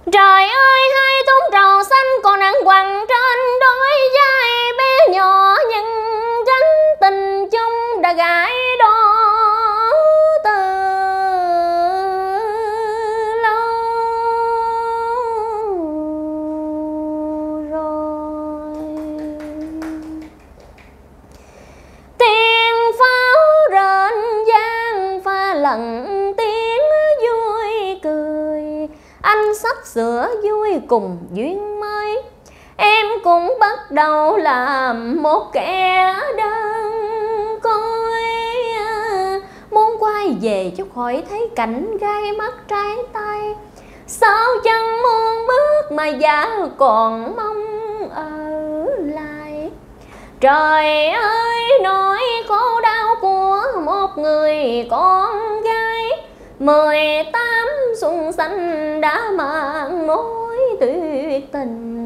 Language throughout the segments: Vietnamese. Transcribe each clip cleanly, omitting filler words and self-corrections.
Trời ơi hai thúng trầu xanh còn nặng quằn trên đôi vai bé nhỏ, nhưng gánh tình chung đã gãi đo từ lâu rồi. Tiếng pháo rền vang pha lẫn tiếng vui cười, anh sắp sửa vui cùng duyên mới, em cũng bắt đầu làm một kẻ đơn côi. Muốn quay về cho khỏi thấy cảnh gai mắt trái tay, sao chẳng muốn bước mà dạ còn mong ở lại. Trời ơi nỗi khổ đau của một người con gái, 18 xuân xanh đã mang mối tuyệt tình.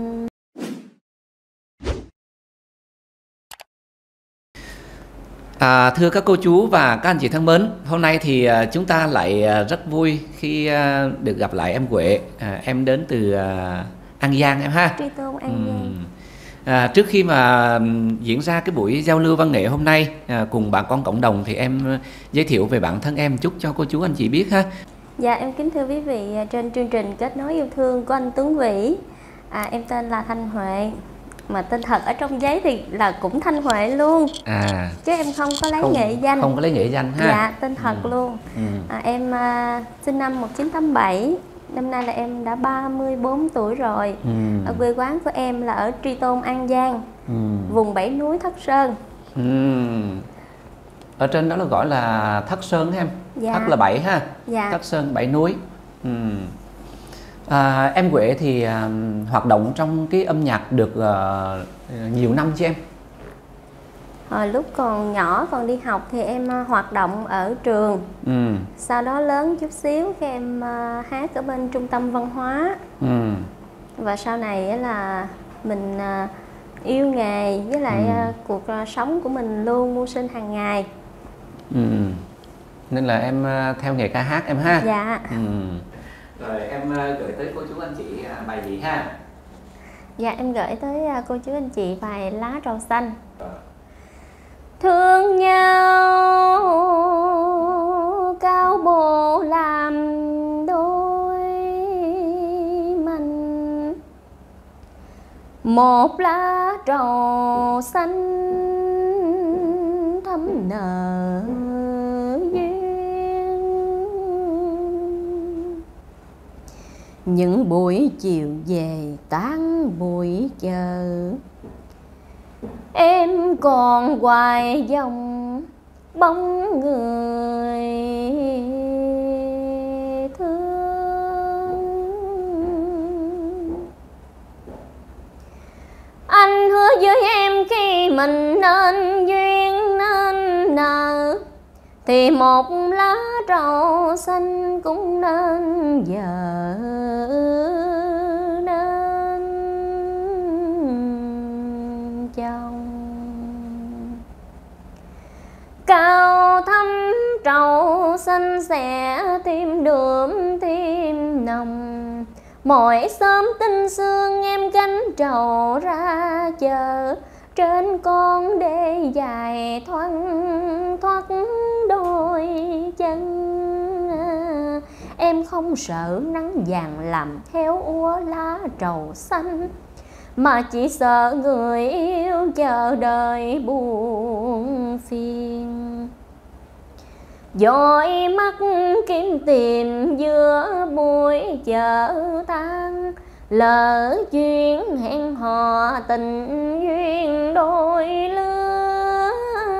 Thưa các cô chú và các anh chị thân mến, hôm nay thì chúng ta lại rất vui khi được gặp lại em Huệ. Em đến từ An Giang em ha. Tri Tôn An Giang. Trước khi mà diễn ra cái buổi giao lưu văn nghệ hôm nay cùng bà con cộng đồng thì em giới thiệu về bản thân em chút cho cô chú anh chị biết ha. Dạ em kính thưa quý vị, trên chương trình Kết Nối Yêu Thương của anh Tuấn Vĩ, em tên là Thanh Huệ, mà tên thật ở trong giấy thì là cũng Thanh Huệ luôn, chứ em không có lấy nghệ danh. Không có lấy nghệ danh ha. Dạ tên thật luôn. Em sinh năm 1987, năm nay là em đã 34 tuổi rồi. Ở quê quán của em là ở Tri Tôn An Giang, vùng 7 núi Thất Sơn. Ở trên đó là gọi là Thất Sơn em. Dạ. Thất là 7 ha. Dạ. Thất Sơn 7 núi. Em Huệ thì hoạt động trong cái âm nhạc được nhiều năm chứ em? Hồi lúc còn nhỏ còn đi học thì em hoạt động ở trường. Sau đó lớn chút xíu cái em hát ở bên trung tâm văn hóa. Và sau này là mình yêu nghề với lại cuộc sống của mình luôn mưu sinh hàng ngày. Nên là em theo nghề ca hát em ha. Dạ. Rồi em gửi tới cô chú anh chị bài gì ha? Dạ em gửi tới cô chú anh chị bài Lá Trầu Xanh. Thương nhau cao bộ làm đôi mình, một lá trầu xanh thắm nở duyên. Những buổi chiều về tán bụi chờ, em còn hoài dòng bóng người thương. Anh hứa với em khi mình nên duyên nên nợ, thì một lá trầu xanh cũng nên vợ nên chồng. Cao thắm trầu xanh sẽ thêm đượm thêm nồng, mỗi sớm tinh sương em gánh trầu ra chợ, trên con đê dài thoăn thoắt đôi chân. Em không sợ nắng vàng làm theo úa lá trầu xanh, mà chỉ sợ người yêu chờ đợi buồn phiền. Dõi mắt kiếm tìm giữa buổi chợ tan, lỡ duyên hẹn hò tình duyên đôi lứa.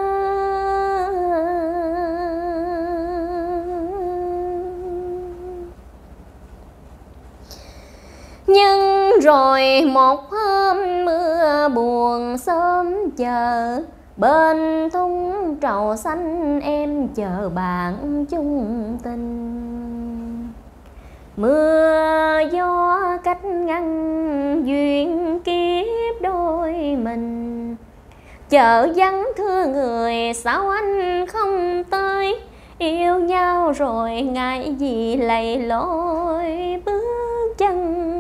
Nhưng rồi một hôm mưa buồn sớm chờ, bên thung trầu xanh em chờ bạn chung tình. Mưa gió cách ngăn duyên kiếp đôi mình, chợ vắng thưa người sao anh không tới. Yêu nhau rồi ngại gì lầy lội bước chân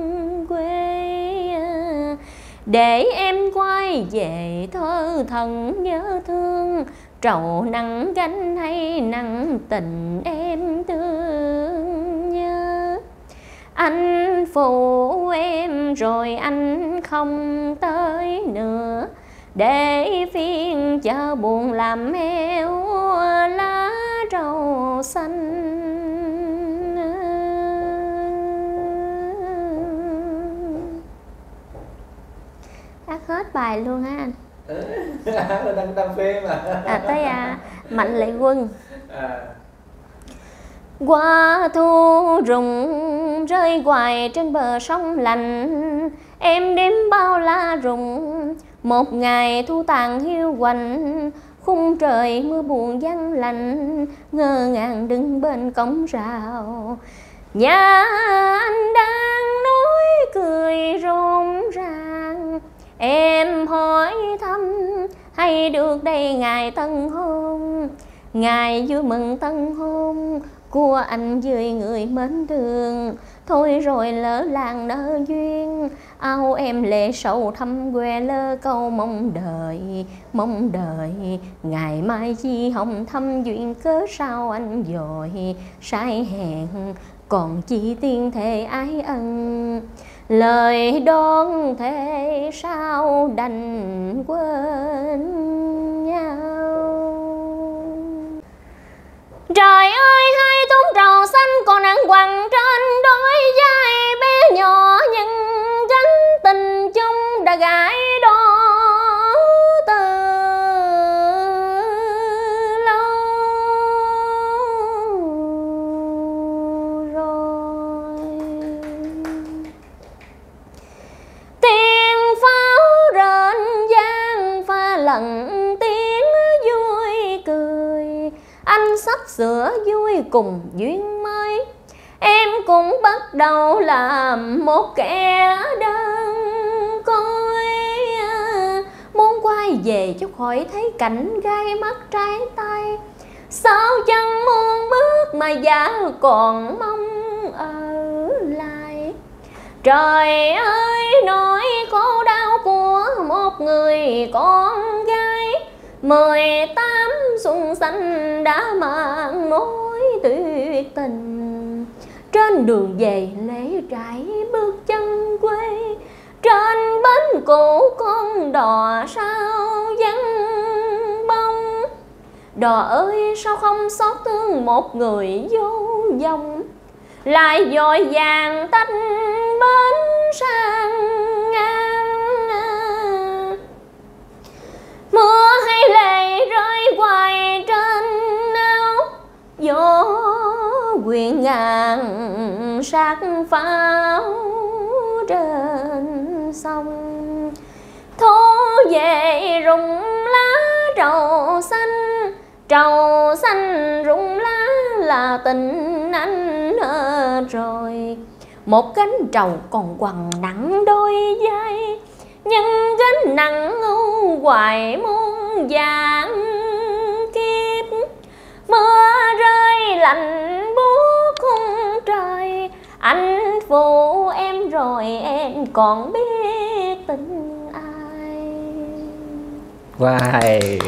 để em quay về thơ thần nhớ thương. Trầu nặng gánh hay nặng tình em thương nhớ. Anh phụ em rồi anh không tới nữa, để phiên chợ buồn làm heo lá trầu xanh. Hát hết bài luôn ha anh. đang phê mà. Tới Mạnh Lệ Quân. Qua thu rụng rơi hoài trên bờ sông lạnh, em đếm bao la rụng. Một ngày thu tàn hiu quạnh, khung trời mưa buồn vắng lạnh, ngơ ngàng đứng bên cổng rào. Nhà anh đang nói cười rộn ràng, em hỏi thăm hay được đây ngày tân hôn. Ngày vui mừng tân hôn của anh với người mến thương, thôi rồi lỡ làng nỡ duyên. Áo em lệ sầu thăm que lơ câu mong đợi ngày mai chi hồng thăm duyên. Cớ sao anh dội sai hẹn, còn chi tiên thề ái ân. Lời đón thề sao đành quên nhau. Trời ơi hai thúng trầu xanh còn nặng quằn trên đôi vai bé nhỏ, nhưng gánh tình chung đã gãi đỏ từ lâu rồi. Tiếng pháo rền vang pha lẫn tiếng vui cười, anh sắp sửa vui cùng duyên mới. Em cũng bắt đầu làm một kẻ đơn côi, muốn quay về cho khỏi thấy cảnh gai mắt trái tay. Sao chẳng muốn bước mà dạ còn mong ở lại. Trời ơi nỗi khổ đau của một người con gái, 18 xuân xanh đã mang mối tuyệt tình. Trên đường về lễ trải bước chân quê, trên bến cũ con đò sao vắng bóng. Đò ơi sao không xót thương một người vô vọng, lại vội vàng tách bến sang ngang. Mưa hay lệ rơi hoài trên áo, gió quyện ngàn sát pháo trên sông. Thu về rụng lá trầu xanh rụng lá là tình anh rồi. Một gánh trầu còn quằn nặng đôi vai, nhưng gánh nặng ưu hoài muôn vạn kiếp. Mưa rơi lạnh buốt khung trời, anh phụ em rồi em còn biết tình ai. Wow.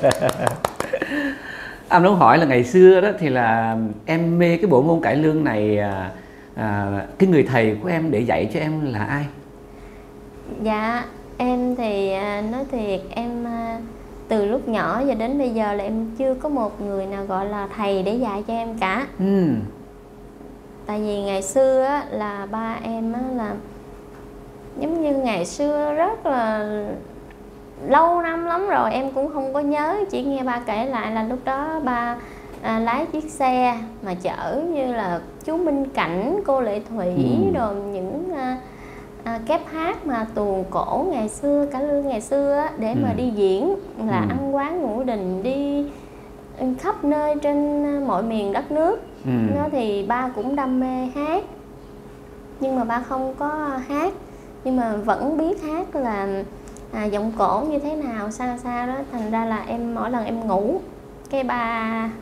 Anh muốn hỏi là ngày xưa đó thì là em mê cái bộ môn cải lương này, cái người thầy của em để dạy cho em là ai? Dạ em thì nói thiệt em từ lúc nhỏ giờ đến bây giờ là em chưa có một người nào gọi là thầy để dạy cho em cả. Tại vì ngày xưa á, là ba em á, là giống như ngày xưa rất là lâu năm lắm rồi em cũng không có nhớ, chỉ nghe ba kể lại là lúc đó ba lái chiếc xe mà chở như là chú Minh Cảnh, cô Lệ Thủy, rồi những kép hát mà tuồng cổ ngày xưa, cả lương ngày xưa á, để mà đi diễn, là ăn quán ngũ đình, đi khắp nơi trên mọi miền đất nước. Nó thì ba cũng đam mê hát, nhưng mà ba không có hát, nhưng mà vẫn biết hát là giọng cổ như thế nào sao sao đó. Thành ra là em mỗi lần em ngủ cái ba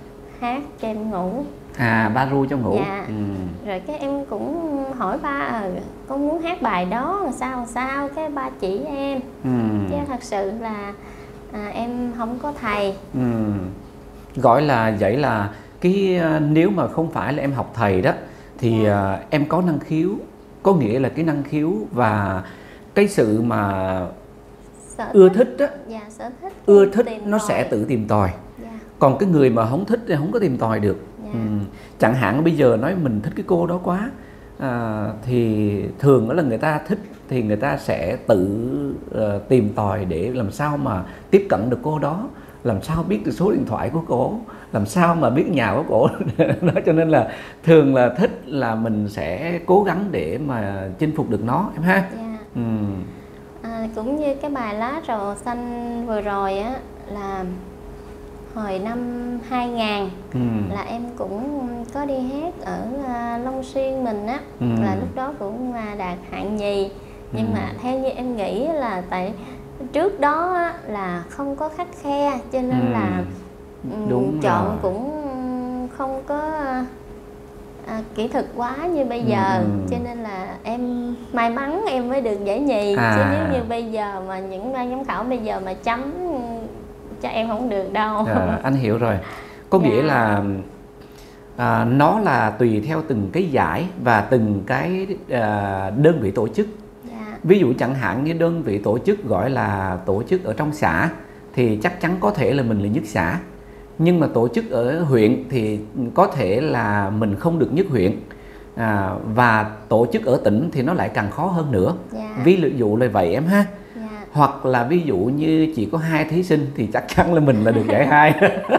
hát cho em ngủ. Ba ru cho ngủ. Dạ. Rồi cái em cũng hỏi ba con muốn hát bài đó sao cái ba chỉ em. Chứ thật sự là em không có thầy. Gọi là vậy là cái nếu mà không phải là em học thầy đó thì em có năng khiếu, có nghĩa là cái năng khiếu và cái sự mà ưa thích đó. Dạ, sở thích. Ưa thích nó sẽ tự tìm tòi. Dạ. Còn cái người mà không thích thì không có tìm tòi được. Dạ. Chẳng hạn bây giờ nói mình thích cái cô đó quá thì thường đó là người ta thích thì người ta sẽ tự tìm tòi để làm sao mà tiếp cận được cô đó, làm sao biết được số điện thoại của cổ, làm sao mà biết nhà của cổ. Đó, cho nên là thường là thích là mình sẽ cố gắng để mà chinh phục được nó em ha. Dạ. Cũng như cái bài Lá Trầu Xanh vừa rồi á, là hồi năm 2000 là em cũng có đi hát ở Long Xuyên mình á, là lúc đó cũng đạt hạng nhì. Nhưng mà theo như em nghĩ là tại trước đó á, là không có khắt khe cho nên là chọn rồi. Cũng không có kỹ thuật quá như bây giờ, cho nên là em may mắn em mới được giải nhì. Chứ nếu như bây giờ mà những ban giám khảo bây giờ mà chấm cho em không được đâu. Anh hiểu rồi, có nghĩa là nó là tùy theo từng cái giải và từng cái đơn vị tổ chức. Ví dụ chẳng hạn như đơn vị tổ chức gọi là tổ chức ở trong xã thì chắc chắn có thể là mình là nhất xã. Nhưng mà tổ chức ở huyện thì có thể là mình không được nhất huyện. Và tổ chức ở tỉnh thì nó lại càng khó hơn nữa. Ví dụ là vậy em ha. Hoặc là ví dụ như chỉ có 2 thí sinh thì chắc chắn là mình là được giải 2.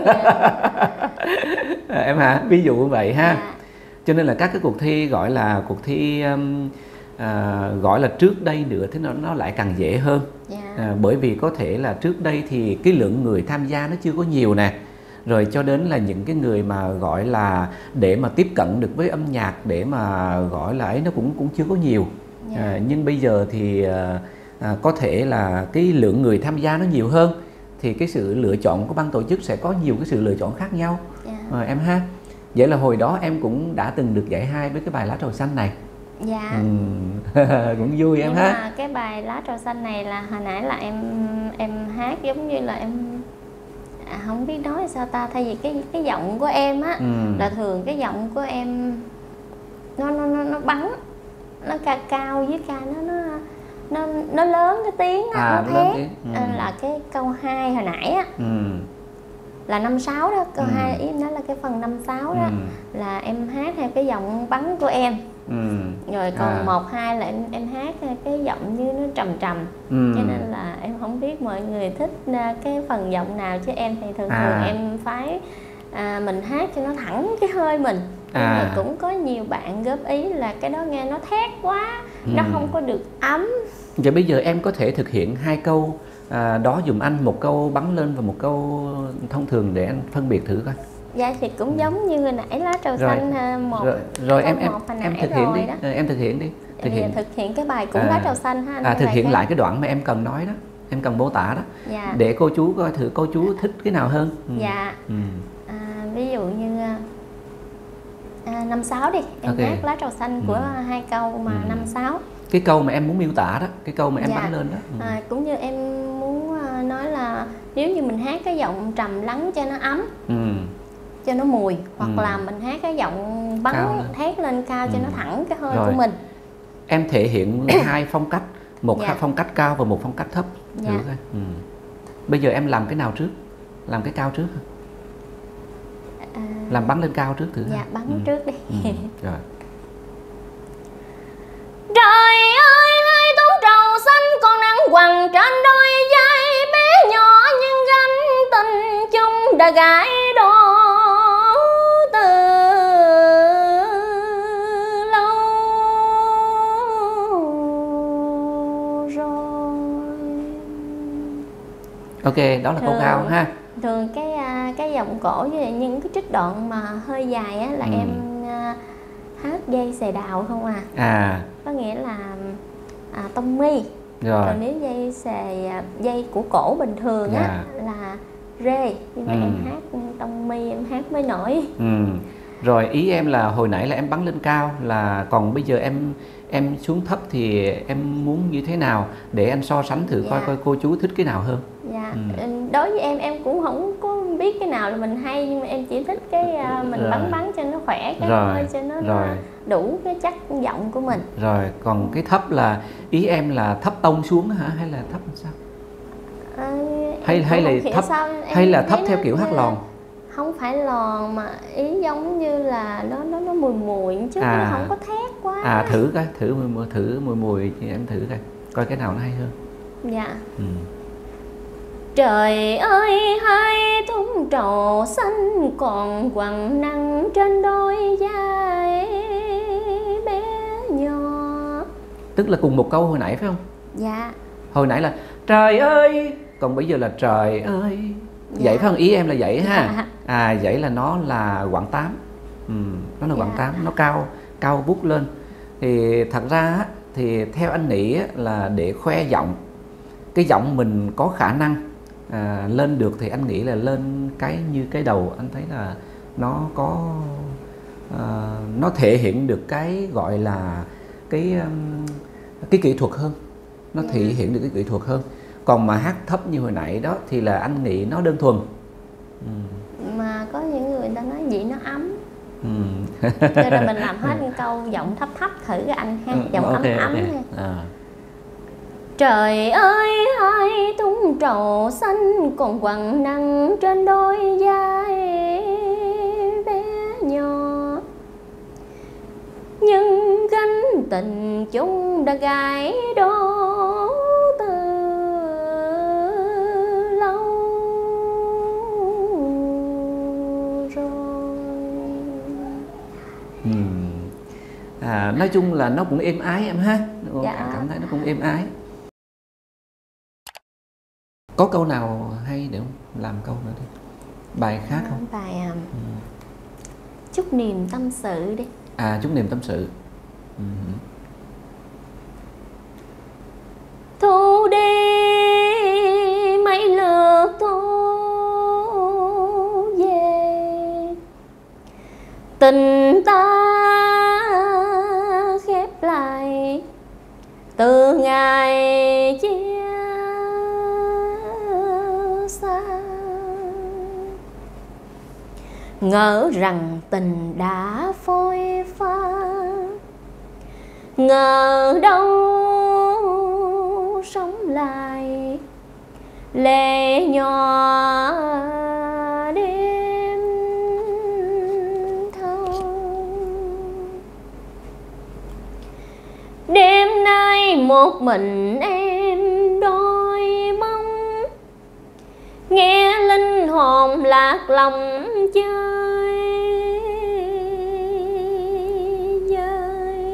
Em hả? Ví dụ như vậy ha. Cho nên là các cái cuộc thi gọi là cuộc thi gọi là trước đây nữa thì nó lại càng dễ hơn. Bởi vì có thể là trước đây thì cái lượng người tham gia nó chưa có nhiều nè, rồi cho đến là những cái người mà gọi là để mà tiếp cận được với âm nhạc để mà gọi là ấy nó cũng chưa có nhiều. Nhưng bây giờ thì có thể là cái lượng người tham gia nó nhiều hơn thì cái sự lựa chọn của ban tổ chức sẽ có nhiều cái sự lựa chọn khác nhau. Em ha. Vậy là hồi đó em cũng đã từng được giải 2 với cái bài Lá Trầu Xanh này. Dạ. Cũng vui em ha. Nhưng mà cái bài Lá Trầu Xanh này là hồi nãy là em hát giống như là em không biết nói sao ta, thay vì cái giọng của em á là thường cái giọng của em nó bắn, nó cao với ca nó lớn cái tiếng á, nó thét. Là cái câu 2 hồi nãy á là 5/6 đó, câu 2 ý em nói là cái phần 5/6 đó là em hát theo cái giọng bắn của em. Rồi còn 1-2 là em hát cái giọng như nó trầm trầm. Cho nên là em không biết mọi người thích cái phần giọng nào, chứ em thì thường em phái mình hát cho nó thẳng cái hơi mình. Nhưng mà cũng có nhiều bạn góp ý là cái đó nghe nó thét quá, nó không có được ấm. Vậy bây giờ em có thể thực hiện 2 câu đó dùm anh, một câu bắn lên và một câu thông thường để anh phân biệt thử coi. Dạ thì cũng giống như hồi nãy Lá Trầu Xanh một. Rồi em thực hiện đi. Em thực hiện đi. Thực hiện cái bài cũng Lá Trầu Xanh ha anh. Thực hiện lại cái đoạn mà em cần nói đó, em cần mô tả đó. Dạ. Để cô chú coi thử cô chú thích cái nào hơn. Dạ. Ví dụ như 5/6 đi, em hát Lá Trầu Xanh của 2 câu mà 5/6. Cái câu mà em muốn miêu tả đó, cái câu mà em bắn lên đó. Cũng như em muốn nói là nếu như mình hát cái giọng trầm lắng cho nó ấm, cho nó mùi, hoặc là mình hát cái giọng bắn thét lên cao cho nó thẳng cái hơi của mình. Em thể hiện 2 phong cách, một phong cách cao và một phong cách thấp. Bây giờ em làm cái nào trước? Làm cái cao trước. Làm bắn lên cao trước thử. Dạ, bắn trước đi. Rồi. Trời ơi, 2 tốn trầu xanh còn nắng quằn trên đôi vai bé nhỏ, nhưng gánh tình chung đã gãi đổ từ lâu rồi. Ok, đó là câu cao ha. Thường cái giọng cổ với những cái trích đoạn mà hơi dài á là em hát dây xề đào không à. Có nghĩa là tông mi. Còn nếu dây của cổ bình thường á là rê, nhưng mà em hát lông mi em hát mới nổi. Rồi ý em là hồi nãy là em bắn lên cao, là còn bây giờ em xuống thấp thì em muốn như thế nào để anh so sánh thử coi coi cô chú thích cái nào hơn. Dạ. Đối với em cũng không có biết cái nào là mình hay, nhưng mà em chỉ thích cái mình bắn cho nó khỏe cái thôi, cho nó đủ cái chất giọng của mình. Rồi còn cái thấp là ý em là thấp tông xuống hả, hay là thấp làm sao? Hay là thấp theo kiểu hát lòn? Không phải lòn, mà ý giống như là nó mùi chứ nó không có thét quá. Thử coi, thử mùi thì em thử coi cái nào nó hay hơn. Dạ. Trời ơi hai thúng trầu xanh còn quằn nắng trên đôi vai bé nhỏ. Tức là cùng một câu hồi nãy phải không? Dạ. Hồi nãy là trời ơi, còn bây giờ là trời ơi. Vậy phải không? Ý em là vậy ha. Vậy là nó là quãng 8. Nó là quãng 8, nó cao vút lên. Thì thật ra thì theo anh nghĩ là để khoe giọng, cái giọng mình có khả năng lên được thì anh nghĩ là lên cái như cái đầu, anh thấy là nó có nó thể hiện được cái gọi là cái kỹ thuật hơn, nó thể hiện được cái kỹ thuật hơn. Còn mà hát thấp như hồi nãy đó thì là anh nghĩ nó đơn thuần. Mà có những người ta nói vậy nó ấm. Cho nên mình làm hết câu giọng thấp thử cái anh hát giọng ấm nha. Trời ơi hai thúng trầu xanh còn quằn nắng trên đôi vai bé nhỏ, nhưng gánh tình chúng đã gãy đổ từ lâu rồi. Nói chung là nó cũng êm ái em ha. Cảm thấy nó cũng êm ái. Có câu nào hay để làm câu nữa đi, bài khác không? Bài Chút niềm tâm sự đi. Chút niềm tâm sự. Thu đi mấy lượt thu về, tình ta khép lại từ ngày chia xa. Ngỡ rằng tình đã phôi pha, ngờ đâu sống lại lệ nhỏ đêm thâu. Đêm nay một mình em đôi mong, nghe linh hồn lạc lòng chơi vơi.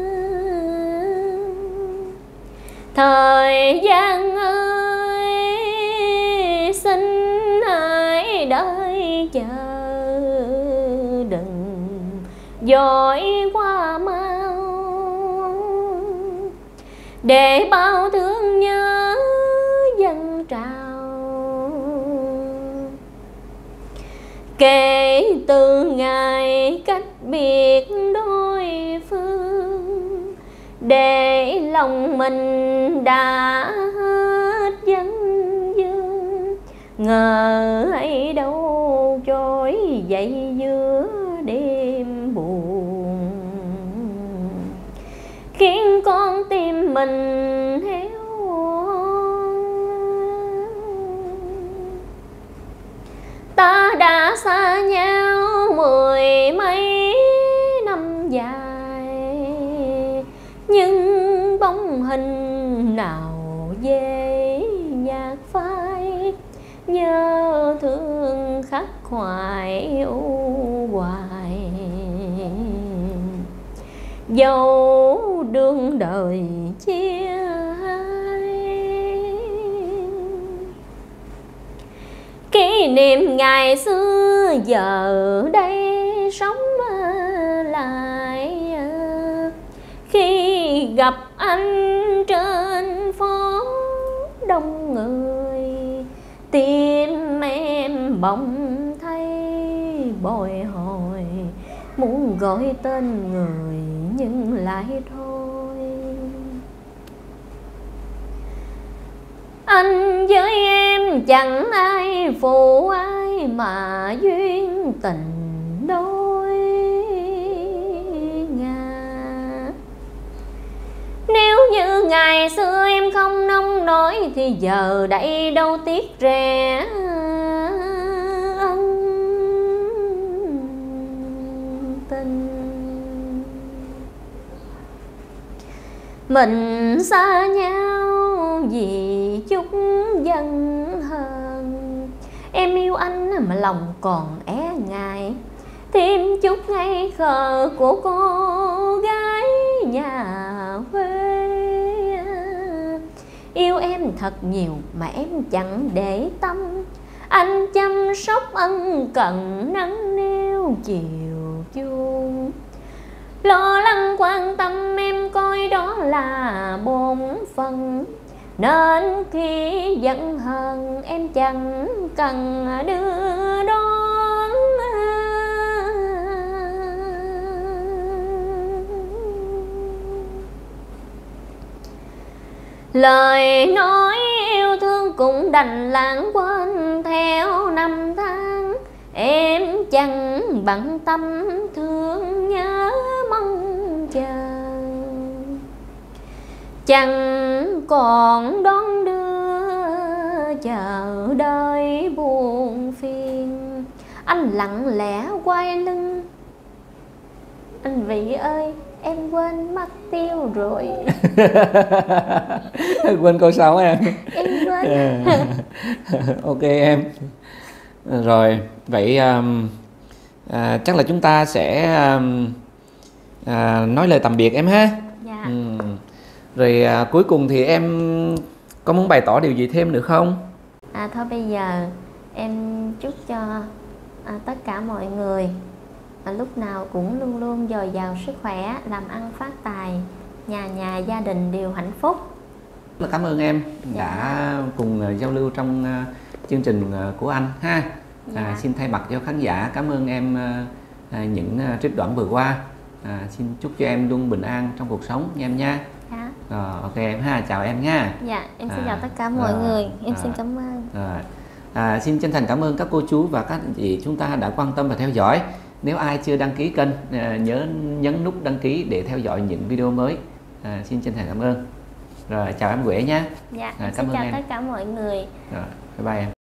Thời gian ơi xin hãy đợi chờ, đừng vội qua mau, để bao thương nhớ dâng trào. Kể từ ngày cách biệt đôi phương, để lòng mình đã hết vấn vương, ngờ ấy đâu trôi dậy giữa đêm buồn, khiến con tim mình héo. Ta đã xa nhau mười mấy năm dài, nhưng bóng hình nào về nhạt phai, nhớ thương khắc khoải u hoài. Dẫu đương đời chia hai, kỷ niệm ngày xưa giờ đây sống lại. Khi gặp anh trên phố đông người, tim em bỗng thấy bồi hồi, muốn gọi tên người nhưng lại thôi. Anh với em chẳng ai phụ ai, mà duyên tình đôi ngà. Nếu như ngày xưa em không nông nổi, thì giờ đây đâu tiếc rẻ ân tình. Mình xa nhau vì chút giận hờn, em yêu anh mà lòng còn é ngại, thêm chút ngây khờ của cô gái nhà quê. Yêu em thật nhiều mà em chẳng để tâm, anh chăm sóc ân cần nắng nêu chiều chuông. Lo lắng quan tâm em coi đó là bổn phận, nên khi giận hờn em chẳng cần đưa đón. Lời nói yêu thương cũng đành lãng quên theo năm tháng, em chẳng bận tâm thương nhớ mong chờ. Chẳng còn đón đưa chờ đợi buồn phiền, anh lặng lẽ quay lưng. Anh Vị ơi, em quên mất tiêu rồi. Quên câu sau em. Em quên. Ok em. Rồi, vậy chắc là chúng ta sẽ nói lời tạm biệt em ha. Dạ. Rồi cuối cùng thì em có muốn bày tỏ điều gì thêm nữa không? Thôi bây giờ em chúc cho tất cả mọi người lúc nào cũng luôn luôn dồi dào sức khỏe, làm ăn phát tài, nhà nhà gia đình đều hạnh phúc. Rất là cảm ơn em đã cùng giao lưu trong chương trình của anh ha. Xin thay mặt cho khán giả cảm ơn em những trích đoạn vừa qua. Xin chúc cho em luôn bình an trong cuộc sống nha em nha. Ok em ha, chào em nha. Dạ, em xin chào tất cả mọi người. Em xin cảm ơn. Xin chân thành cảm ơn các cô chú và các anh chị chúng ta đã quan tâm và theo dõi. Nếu ai chưa đăng ký kênh, nhớ nhấn nút đăng ký để theo dõi những video mới. Xin chân thành cảm ơn. Rồi chào em Huệ nha. Dạ, em xin chào tất cả mọi người. Rồi, bye bye em.